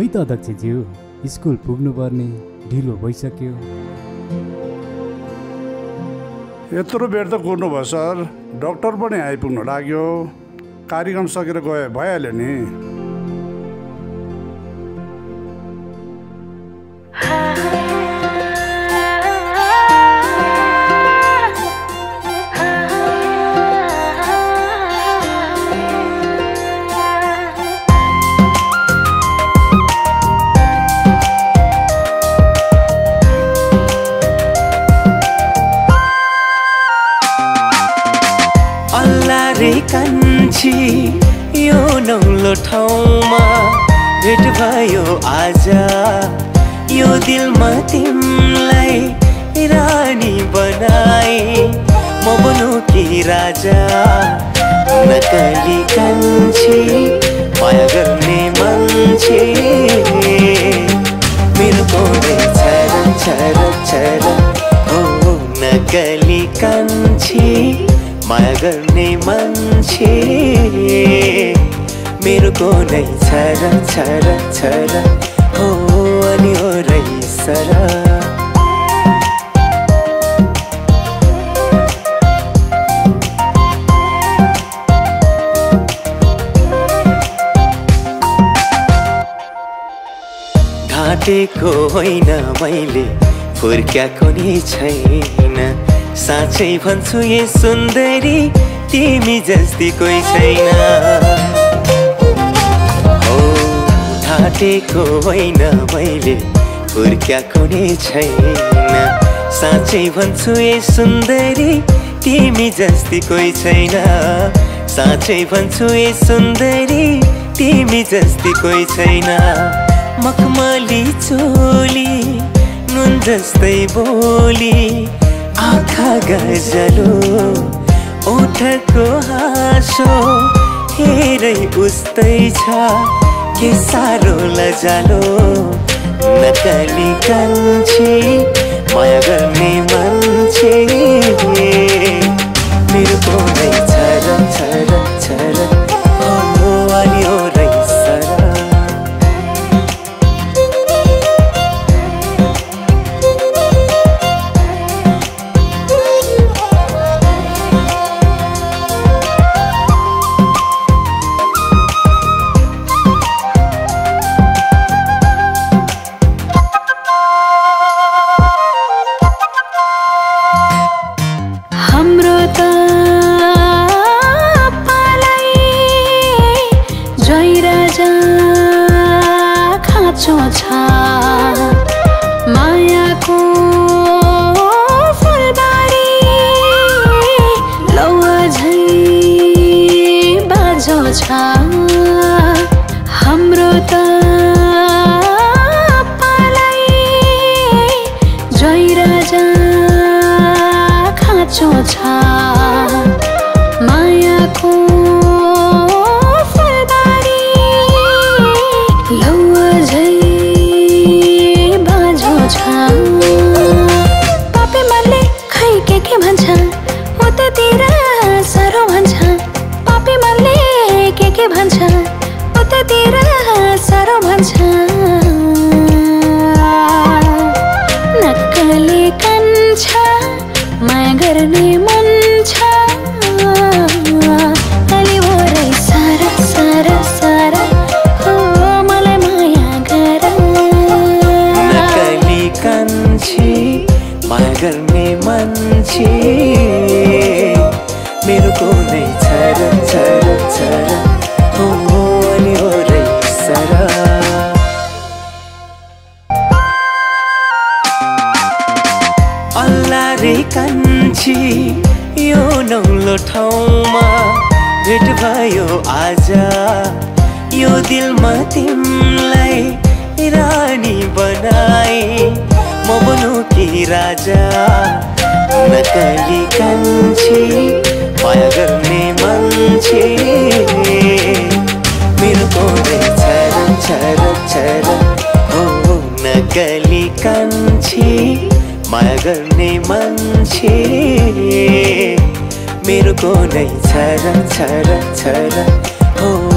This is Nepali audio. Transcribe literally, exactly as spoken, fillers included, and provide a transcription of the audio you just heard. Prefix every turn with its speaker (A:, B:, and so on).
A: खोइ त अध्यक्षज्यू, स्कुल पुग्नुपर्ने ढिलो भइसक्यो।
B: यत्रो बेर त कुर्नु भयो सर, डाक्टर पनि आइपुग्नु लाग्यो। कार्यक्रम सकेर गए भइहाल्यो नि।
C: कान्छी यो नौलो ठाउँमा भेट भयो आज। यो दिलमा तिमलाई रानी बनाए, म बनु कि राजा। नकली कान्छी माया गर्ने मान्छे मेरो कोले छर छर छर हो। नकली कान्छी माया गर्ने मान्छे मेरो को नै छर छर छर हो अनि हो रैसर। ढाँटेको होइन मैले, फुर्क्याएको नि छैन। साँच्चै भन्छु ये सुन्दरी, तिमी जस्ती कोही छैन। हो ढाँटेको होइन मैले, फुर्क्याएको नि छैन। साँच्चै भन्छु ये सुन्दरी, तिमी जस्ती कोही छैन। साँच्चै भन्छु ये सुन्दरी, तिमी जस्ती कोही छैन। मखमली चोली नुन जस्तै बोली, आँखा गजलो ओठको हाँसो हेरै उस्तै छ के साह्रो लजालो। नकली कान्छी माया गर्ने मान्छे मेरो को नै छर छर छर हो अनि हो रैसर।
D: मायाको फुलबारी लौवा झै बाजो छ हाम्रो त पालाई। जय राजा खाँचो छ मायाको फुलबारी लौवा झै पापे मनले खै के के भन्छ, उतातिर साह्रो भन्छ। पापे मनले के के भन्छ, उतातिर साह्रो भन्छ। नक्कले कान्छा माया गर्ने मन छ, अलि भरै सारा सारा सारा हो मलाई माया गर।
C: कान्छी माया गर्ने मान्छे मेरो को नै छर छर छर हो अनि हो रैसर। अल्ला रे कान्छी यो नौलो ठाउँमा भेट भयो आज। यो दिलमा तिमलाई रानी बनाए, म बनु कि राजा। नकली कान्छी माया गर्ने मान्छे मेरो को नै छर छर छर हो। नकली कान्छी माया गर्ने मान्छे मेरो को नै छर छर छर हो।